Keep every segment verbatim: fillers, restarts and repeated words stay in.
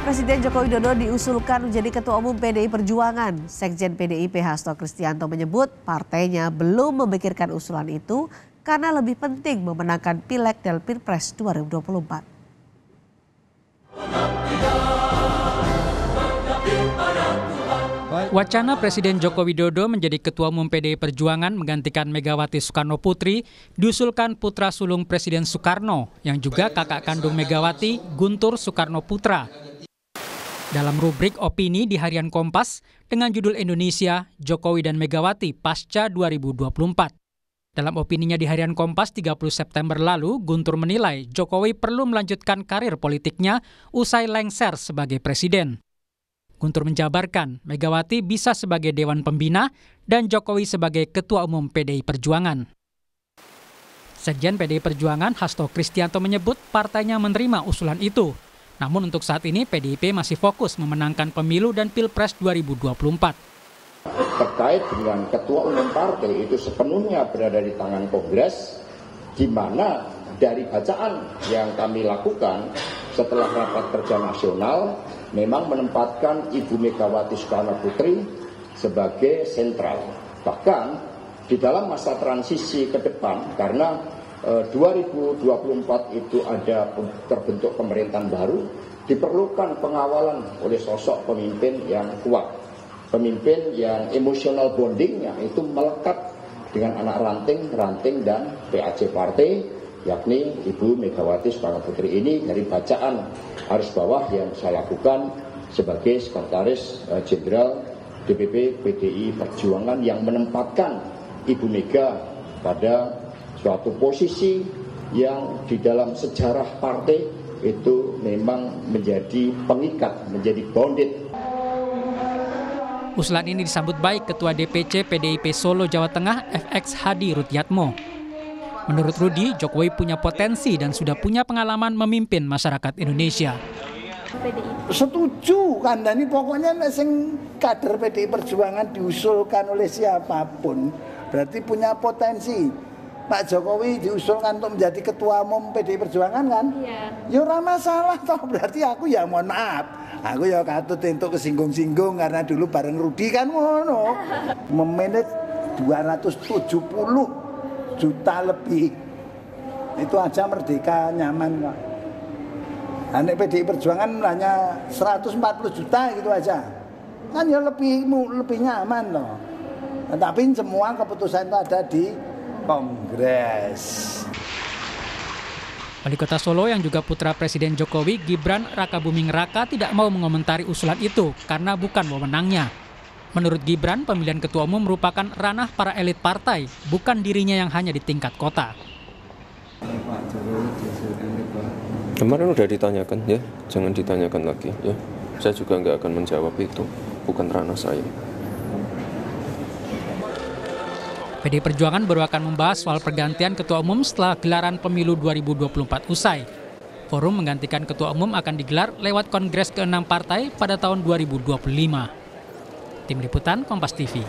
Presiden Joko Widodo diusulkan menjadi Ketua Umum P D I Perjuangan. Sekjen P D I P Hasto Kristianto menyebut partainya belum memikirkan usulan itu karena lebih penting memenangkan Pileg dan Pilpres dua ribu dua puluh empat. Wacana Presiden Joko Widodo menjadi Ketua Umum P D I Perjuangan menggantikan Megawati Soekarno Putri diusulkan putra sulung Presiden Soekarno yang juga kakak kandung Megawati, Guntur Soekarno Putra. Dalam rubrik opini di harian Kompas dengan judul Indonesia, Jokowi dan Megawati pasca dua ribu dua puluh empat. Dalam opininya di harian Kompas tiga puluh September lalu, Guntur menilai Jokowi perlu melanjutkan karir politiknya usai lengser sebagai presiden. Guntur menjabarkan Megawati bisa sebagai Dewan Pembina dan Jokowi sebagai Ketua Umum P D I Perjuangan. Sekjen P D I Perjuangan Hasto Kristianto menyebut partainya menerima usulan itu. Namun untuk saat ini P D I P masih fokus memenangkan pemilu dan Pilpres dua ribu dua puluh empat. Terkait dengan ketua umum partai itu sepenuhnya berada di tangan Kongres, di mana dari bacaan yang kami lakukan setelah rapat kerja nasional memang menempatkan Ibu Megawati Soekarno Putri sebagai sentral. Bahkan di dalam masa transisi ke depan karena dua ribu dua puluh empat itu ada terbentuk pemerintahan baru, diperlukan pengawalan oleh sosok pemimpin yang kuat. Pemimpin yang emotional bondingnya itu melekat dengan anak ranting, ranting dan P A C partai, yakni Ibu Megawati Soekarno Putri ini dari bacaan arus bawah yang saya lakukan sebagai Sekretaris Jenderal D P P P D I Perjuangan yang menempatkan Ibu Mega pada suatu posisi yang di dalam sejarah partai itu memang menjadi pengikat, menjadi bonded. Usulan ini disambut baik Ketua D P C P D I P Solo Jawa Tengah F X Hadi Rutyatmo. Menurut Rudi, Jokowi punya potensi dan sudah punya pengalaman memimpin masyarakat Indonesia. Setuju kan, dan ini pokoknya sing kader P D I Perjuangan diusulkan oleh siapapun berarti punya potensi. Pak Jokowi diusulkan untuk menjadi Ketua Umum P D I Perjuangan kan? Iya. Ya ora masalah toh, berarti aku ya mohon maaf. Aku ya katut untuk kesinggung-singgung karena dulu bareng Rudi kan ngono. Memanage dua ratus tujuh puluh juta lebih. Itu aja merdeka nyaman kok. Nah, P D I Perjuangan hanya seratus empat puluh juta gitu aja. Kan ya lebih lebih nyaman loh. Nah, tapi semua keputusan itu ada di Kongres. Wali Kota Solo yang juga putra Presiden Jokowi, Gibran Rakabuming Raka tidak mau mengomentari usulan itu karena bukan wewenangnya. Menurut Gibran, pemilihan ketua umum merupakan ranah para elit partai, bukan dirinya yang hanya di tingkat kota. Kemarin udah ditanyakan ya, jangan ditanyakan lagi ya. Saya juga nggak akan menjawab itu, bukan ranah saya. P D I Perjuangan baru akan membahas soal pergantian ketua umum setelah gelaran pemilu dua ribu dua puluh empat usai. Forum menggantikan ketua umum akan digelar lewat Kongres keenam partai pada tahun dua ribu dua puluh lima. Tim Liputan Kompas T V.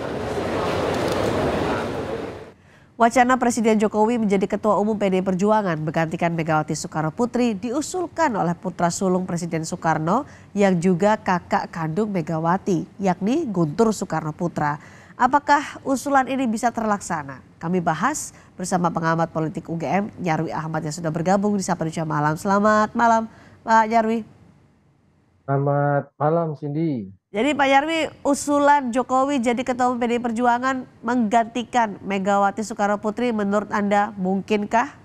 Wacana Presiden Jokowi menjadi Ketua Umum P D I Perjuangan menggantikan Megawati Soekarno Putri diusulkan oleh putra sulung Presiden Soekarno yang juga kakak kandung Megawati, yakni Guntur Soekarno Putra. Apakah usulan ini bisa terlaksana? Kami bahas bersama pengamat politik U G M, Nyarwi Ahmad yang sudah bergabung di Sapa Indonesia Malam. Selamat malam, Pak Nyarwi. Selamat malam, Cindy. Jadi Pak Nyarwi, usulan Jokowi jadi Ketua Umum P D I Perjuangan menggantikan Megawati Soekarno Putri menurut Anda mungkinkah?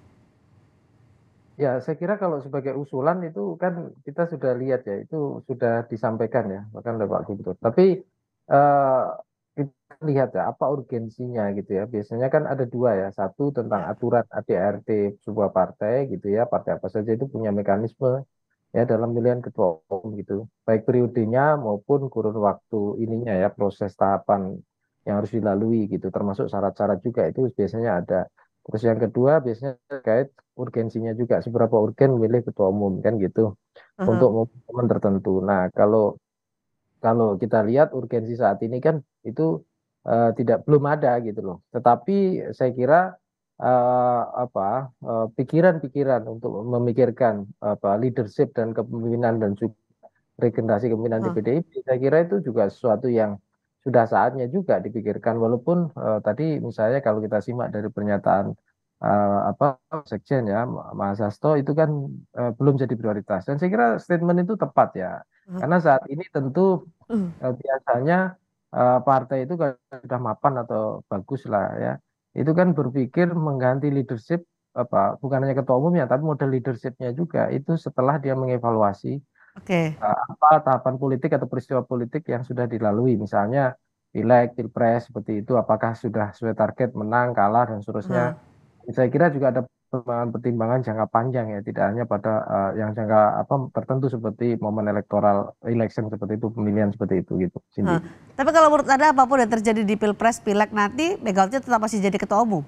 Ya, saya kira kalau sebagai usulan itu kan kita sudah lihat ya, itu sudah disampaikan ya, bahkan oleh Pak Gubernur. Tapi eh, kita lihat ya apa urgensinya gitu ya. Biasanya kan ada dua ya, satu tentang aturan A D R T sebuah partai gitu ya, partai apa saja itu punya mekanisme ya dalam pemilihan ketua umum gitu, baik periodenya maupun kurun waktu ininya ya, proses tahapan yang harus dilalui gitu, termasuk syarat-syarat juga itu biasanya ada. Terus yang kedua biasanya terkait urgensinya juga, seberapa urgen memilih ketua umum kan gitu, uh-huh. untuk momen tertentu. Nah kalau kalau kita lihat urgensi saat ini kan itu uh, tidak belum ada gitu loh. Tetapi saya kira eh, apa eh, pikiran-pikiran untuk memikirkan apa leadership dan kepemimpinan dan juga regenerasi kepemimpinan di Heeh. P D I P, saya kira itu juga sesuatu yang sudah saatnya juga dipikirkan. Walaupun eh, tadi misalnya kalau kita simak dari pernyataan eh, apa Sekjen ya, Mas Hasto itu kan eh, belum jadi prioritas. Dan saya kira statement itu tepat ya, Heeh. karena saat ini tentu Hmm. eh, biasanya eh, partai itu kalau sudah mapan atau bagus lah ya, itu kan berpikir mengganti leadership apa bukan hanya ketua umumnya tapi model leadershipnya juga itu setelah dia mengevaluasi Oke. eh, apa tahapan politik atau peristiwa politik yang sudah dilalui, misalnya pileg, pilpres seperti itu, apakah sudah sesuai target, menang, kalah dan Heeh. seterusnya. Saya kira juga ada pertimbangan-pertimbangan jangka panjang ya, tidak hanya pada eh, yang jangka apa tertentu seperti momen elektoral election seperti itu, pemilihan seperti itu gitu, Cindy. Heeh. Tapi kalau menurut Anda apapun yang terjadi di Pilpres, Pileg nanti Megawati tetap masih jadi ketua umum?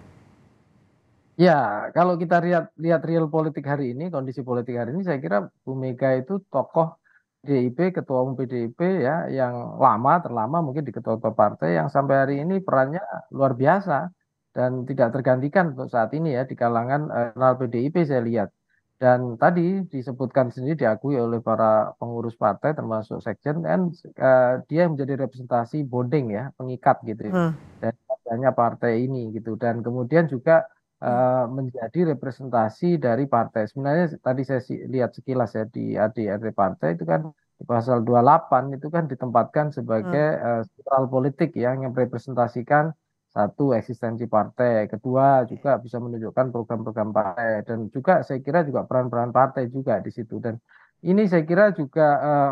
Ya, kalau kita lihat lihat real politik hari ini, kondisi politik hari ini, saya kira Bu Mega itu tokoh P D I P, ketua umum P D I P ya, yang lama, terlama mungkin di ketua-ketua partai, yang sampai hari ini perannya luar biasa dan tidak tergantikan untuk saat ini ya di kalangan eh, internal P D I P saya lihat. Dan tadi disebutkan sendiri diakui oleh para pengurus partai termasuk Sekjen, kan eh, dia menjadi representasi bonding ya, pengikat gitu ya, Heeh. dan adanya partai ini gitu. Dan kemudian juga eh, menjadi representasi dari partai. Sebenarnya tadi saya si- lihat sekilas ya di A D R T partai itu kan di pasal dua puluh delapan itu kan ditempatkan Heeh. sebagai eh, sentral politik ya, yang merepresentasikan satu eksistensi partai, kedua juga bisa menunjukkan program-program partai dan juga saya kira juga peran-peran partai juga di situ. Dan ini saya kira juga eh,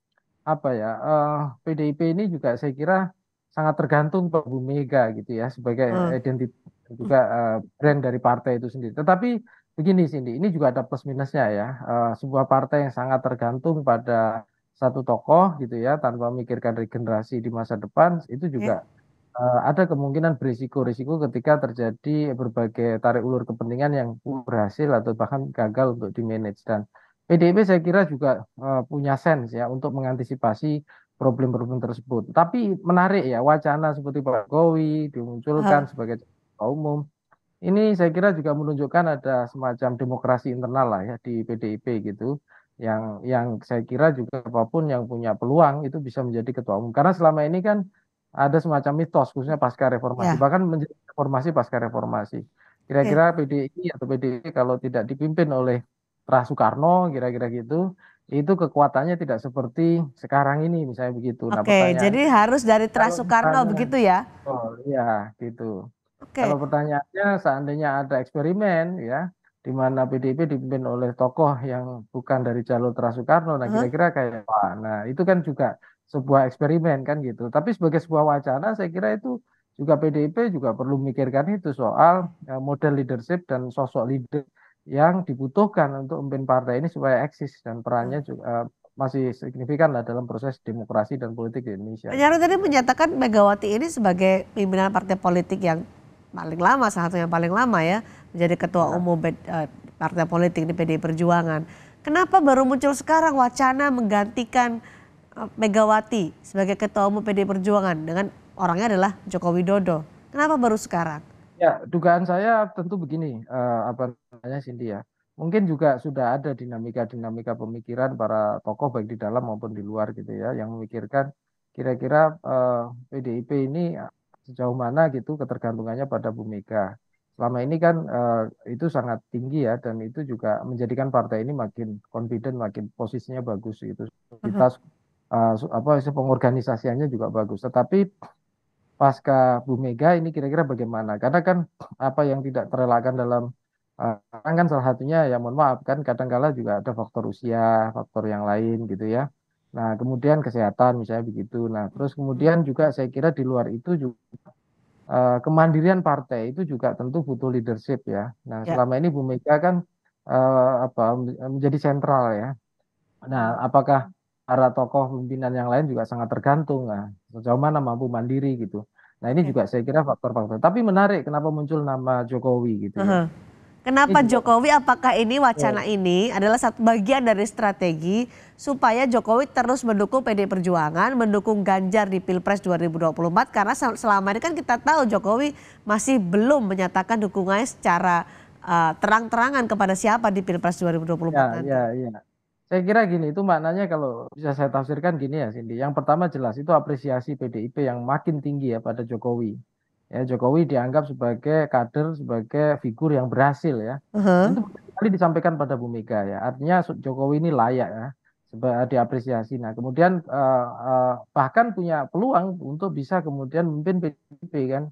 apa ya eh, P D I P ini juga saya kira sangat tergantung pada Bu Mega gitu ya sebagai Heeh. identitas dan juga eh, brand dari partai itu sendiri. Tetapi begini Cindy, ini juga ada plus minusnya ya. Eh, sebuah partai yang sangat tergantung pada satu tokoh gitu ya tanpa memikirkan regenerasi di masa depan itu Oke. juga eh, ada kemungkinan berisiko-risiko ketika terjadi berbagai tarik ulur kepentingan yang berhasil atau bahkan gagal untuk di-manage. Dan P D I P saya kira juga eh, punya sense ya untuk mengantisipasi problem-problem tersebut. Tapi menarik ya wacana seperti Pak Jokowi Heeh. dimunculkan sebagai ketua umum. Ini saya kira juga menunjukkan ada semacam demokrasi internal lah ya di P D I P gitu. Yang yang saya kira juga apapun yang punya peluang itu bisa menjadi ketua umum. Karena selama ini kan ada semacam mitos khususnya pasca reformasi, Ya. bahkan menjadi reformasi pasca reformasi. Oke. Kira-kira P D I atau P D I kalau tidak dipimpin oleh Pra Soekarno kira-kira gitu, itu kekuatannya tidak seperti sekarang ini misalnya begitu. Nah, Oke, pertanyaannya jadi harus dari Tras kalau Soekarno misalnya begitu ya? oh ya gitu. Kalau Oke. pertanyaannya seandainya ada eksperimen ya di mana P D I P dipimpin oleh tokoh yang bukan dari jalur Tra Soekarno, nah Heeh. kira-kira kayak apa? Nah itu kan juga sebuah eksperimen kan gitu. Tapi sebagai sebuah wacana, saya kira itu juga P D I P juga perlu memikirkan itu soal eh, model leadership dan sosok leader yang dibutuhkan untuk memimpin partai ini supaya eksis dan perannya juga eh, masih signifikan lah dalam proses demokrasi dan politik di Indonesia. Pak Jarod tadi menyatakan Megawati ini sebagai pimpinan partai politik yang paling lama, salah satu yang paling lama ya, menjadi ketua Ya. umum P- eh, partai politik di P D I Perjuangan. Kenapa baru muncul sekarang wacana menggantikan eh, Megawati sebagai ketua umum P D I Perjuangan dengan orangnya adalah Joko Widodo? Kenapa baru sekarang? Ya, dugaan saya tentu begini, eh, apa namanya Cindy ya. Mungkin juga sudah ada dinamika-dinamika pemikiran para tokoh baik di dalam maupun di luar gitu ya, yang memikirkan kira-kira eh, P D I P ini sejauh mana gitu ketergantungannya pada Bu Mega. Selama ini kan eh, itu sangat tinggi ya, dan itu juga menjadikan partai ini makin confident, makin posisinya bagus gitu. Mhm. Kita eh, su- apa pengorganisasiannya juga bagus. Tetapi pasca Bu Mega ini kira-kira bagaimana? Karena kan apa yang tidak terelakkan dalam uh, kan salah satunya ya mohon maaf kan kadangkala juga ada faktor usia, faktor yang lain gitu ya. Nah, kemudian kesehatan misalnya begitu. Nah, terus kemudian juga saya kira di luar itu juga uh, kemandirian partai itu juga tentu butuh leadership ya. Nah, Ya. selama ini Bu Mega kan uh, apa menjadi sentral ya. Nah, apakah para tokoh pimpinan yang lain juga sangat tergantung, nah, sejauh mana mampu mandiri gitu. Nah, ini Oke. juga saya kira faktor-faktor. Tapi menarik kenapa muncul nama Jokowi gitu ya. Heeh. Kenapa Ini juga- Jokowi, apakah ini wacana ini adalah satu bagian dari strategi supaya Jokowi terus mendukung P D I Perjuangan, mendukung Ganjar di Pilpres dua ribu dua puluh empat, karena sel- selama ini kan kita tahu Jokowi masih belum menyatakan dukungannya secara uh, terang-terangan kepada siapa di Pilpres dua ribu dua puluh empat Ya, nanti. ya, ya. Saya kira gini, itu maknanya kalau bisa saya tafsirkan gini ya, Cindy. Yang pertama jelas itu apresiasi P D I P yang makin tinggi ya pada Jokowi. Ya, Jokowi dianggap sebagai kader, sebagai figur yang berhasil ya. Uh-huh. Itu kali disampaikan pada Bu Mega ya. Artinya Jokowi ini layak ya, sebagai diapresiasi. Nah, kemudian eh, eh, bahkan punya peluang untuk bisa kemudian memimpin P D I P kan.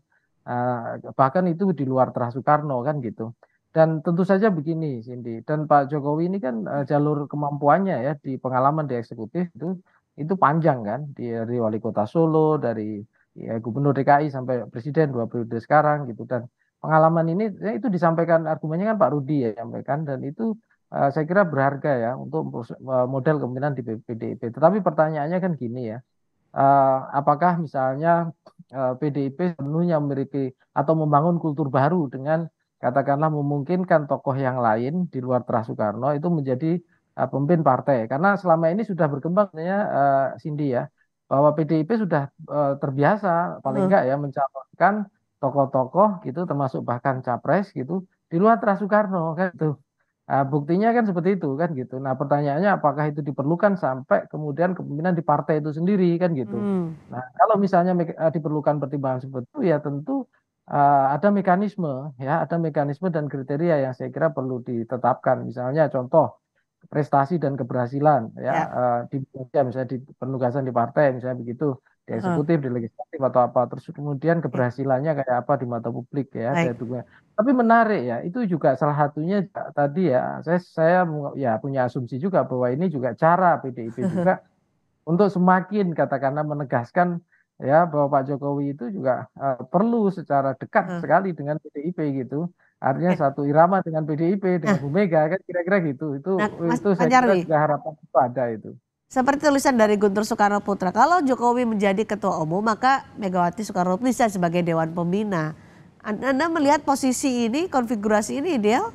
Eh, bahkan itu di luar Terah Soekarno kan gitu. Dan tentu saja begini, Cindy. Dan Pak Jokowi ini kan eh, jalur kemampuannya ya di pengalaman di eksekutif itu itu panjang kan. Dari wali kota Solo, dari ya, gubernur D K I sampai presiden dua periode sekarang gitu. Dan pengalaman ini ya, itu disampaikan argumennya kan Pak Rudi ya sampaikan, dan itu eh, saya kira berharga ya untuk eh, model kepemimpinan di P D I P. Tetapi pertanyaannya kan gini ya. eh, apakah misalnya eh, P D I P sepenuhnya memiliki atau membangun kultur baru dengan katakanlah memungkinkan tokoh yang lain di luar Terah Soekarno itu menjadi eh, pemimpin partai. Karena selama ini sudah berkembang sebenarnya eh, Cindy ya, bahwa P D I P sudah eh, terbiasa paling Uh-huh. enggak ya mencalonkan tokoh-tokoh gitu, termasuk bahkan capres gitu di luar Terah Soekarno kan gitu. Nah, buktinya kan seperti itu kan gitu. Nah, pertanyaannya apakah itu diperlukan sampai kemudian kepemimpinan di partai itu sendiri kan gitu. Hmm. Nah, kalau misalnya me- eh, diperlukan pertimbangan seperti itu ya tentu eh, ada mekanisme ya, ada mekanisme dan kriteria yang saya kira perlu ditetapkan. Misalnya contoh prestasi dan keberhasilan ya, Ya. eh, di ya, misalnya di penugasan di partai misalnya begitu, di Uh-huh. eksekutif, di legislatif atau apa, terus kemudian Oke. keberhasilannya kayak apa di mata publik ya, Baik. saya duga. Tapi menarik ya, itu juga salah satunya juga tadi ya, saya saya mu- ya punya asumsi juga bahwa ini juga cara P D I P juga untuk semakin katakanlah menegaskan ya bahwa Pak Jokowi itu juga eh, perlu secara dekat Uh, sekali dengan P D I P gitu. Artinya oke. satu irama dengan P D I P, dengan Nah, Bu Mega kan kira-kira gitu. Itu nah Mas, itu Mas saya kira Nyarwi, juga harapan itu ada itu. seperti tulisan dari Guntur Soekarno Putra, kalau Jokowi menjadi ketua umum maka Megawati Soekarno Putri bisa sebagai Dewan Pembina. An- Anda melihat posisi ini, konfigurasi ini ideal?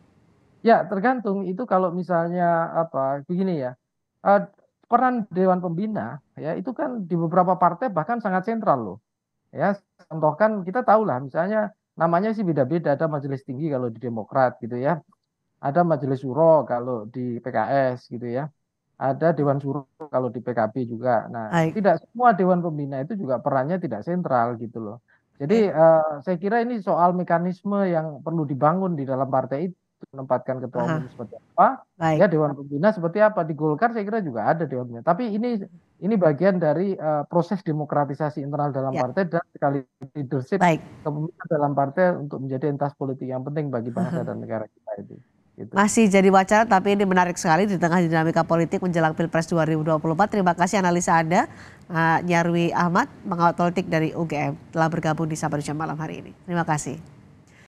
Ya, tergantung itu kalau misalnya apa begini ya. eh, peran Dewan Pembina ya itu kan di beberapa partai bahkan sangat sentral loh. Ya, contoh kan kita tahu lah misalnya namanya sih beda-beda, ada majelis tinggi kalau di Demokrat gitu ya. Ada majelis syuro kalau di P K S gitu ya. Ada Dewan Syuro kalau di P K B juga. Nah, Baik. tidak semua Dewan Pembina itu juga perannya tidak sentral gitu loh. Jadi Oke. eh, saya kira ini soal mekanisme yang perlu dibangun di dalam partai itu, menempatkan ketua Aha. umum seperti apa, Baik. ya Dewan Pembina seperti apa. Di Golkar saya kira juga ada Dewan Pembina. Tapi ini ini bagian dari eh, proses demokratisasi internal dalam Ya. partai dan sekali leadership Baik. kepemimpinan dalam partai untuk menjadi entas politik yang penting bagi bangsa dan negara kita itu. Gitu. Masih jadi wacana tapi ini menarik sekali di tengah dinamika politik menjelang Pilpres dua ribu dua puluh empat. Terima kasih analisa Anda, uh, Nyarwi Ahmad, pengawat politik dari U G M, telah bergabung di Sapa Indonesia malam hari ini. Terima kasih.